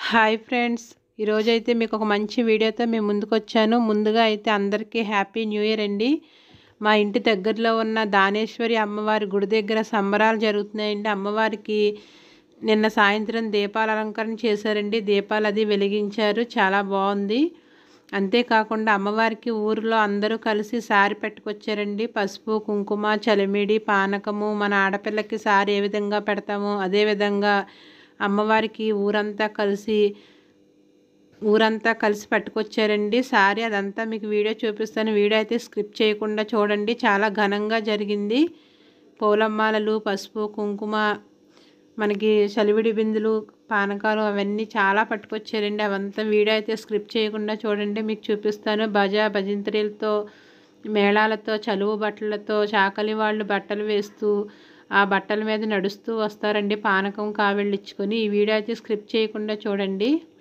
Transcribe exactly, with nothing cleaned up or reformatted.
Hi friends, ఈరోజైతే మీకు ఒక మంచి వీడియోతో మేము ముందుకు వచ్చాను. ముందుగా అయితే అందరికీ హ్యాపీ న్యూ ఇయర్ అండి. మా ఇంటి దగ్గరలో ఉన్న దానేశ్వరి అమ్మవారి గుడి దగ్గర సంబరాలు జరుగుతున్నాయండి. అమ్మవారికి నిన్న సాయంత్రం దీపాల అలంకరణ చేశారండి. దీపాలు అది వెలిగించారు, చాలా బాగుంది. అంతేకాకుండా అమ్మవారికి ఊరిలో అందరూ కలిసి సారి పెట్టుకొచ్చారండి. పసుపు, కుంకుమ, చలిమిడి, పానకము. మన ఆడపిల్లకి సారి ఏ విధంగా పెడతామో అదేవిధంగా అమ్మవారికి ఊరంతా కలిసి ఊరంతా కలిసి పట్టుకొచ్చారండి సారీ. అదంతా మీకు వీడియో చూపిస్తాను. వీడియో అయితే స్క్రిప్ట్ చేయకుండా చూడండి. చాలా ఘనంగా జరిగింది. పూలమ్మాలలు, పసుపు, కుంకుమ, మనకి చలివిడి బిందులు, పానకాలు అవన్నీ చాలా పట్టుకొచ్చారండి. అవంతా వీడియో అయితే స్క్రిప్ట్ చేయకుండా చూడండి, మీకు చూపిస్తాను. భజ భజంత్రీలతో, మేళాలతో, చలువు బట్టలతో చాకలి వాళ్ళు బట్టలు వేస్తూ ఆ బట్టల మీద నడుస్తూ వస్తారండి, పానకం కావిళ్ళు ఇచ్చుకొని. ఈ వీడియో అయితే స్క్రిప్ట్ చేయకుండా చూడండి.